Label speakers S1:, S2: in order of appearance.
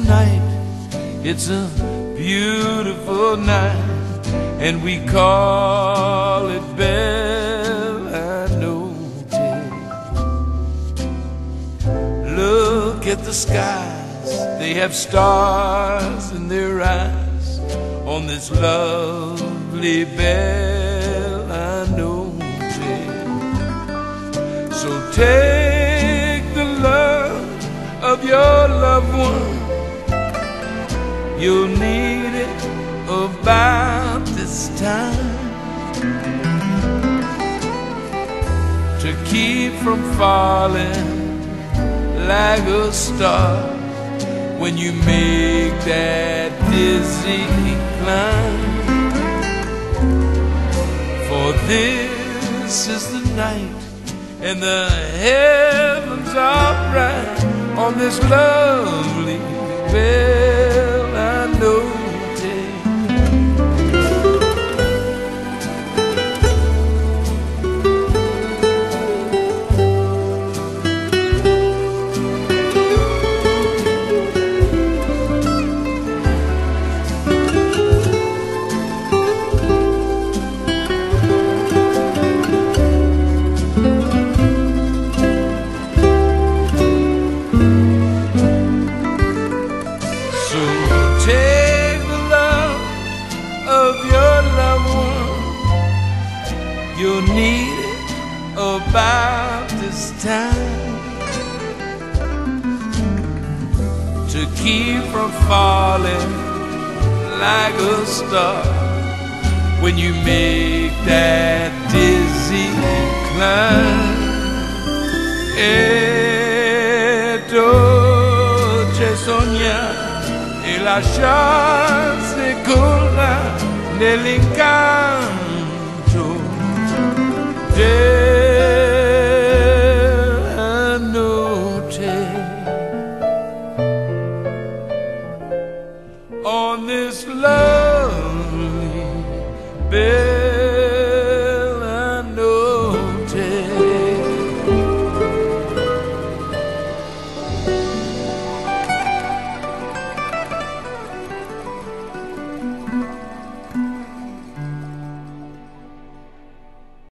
S1: tonight. It's a beautiful night, and we call it Bella Notte. Look at the skies, they have stars in their eyes on this lovely Bella Notte. So take the love of your loved one, you'll need it about this time, to keep from falling like a star when you make that dizzy climb. For this is the night, and the heavens are bright on this lovely Bella Notte. Take the love of your loved one, you'll need it about this time, to keep from falling like a star when you make that dizzy climb. E dolce sognare e lasciarsi cullare nell'incanto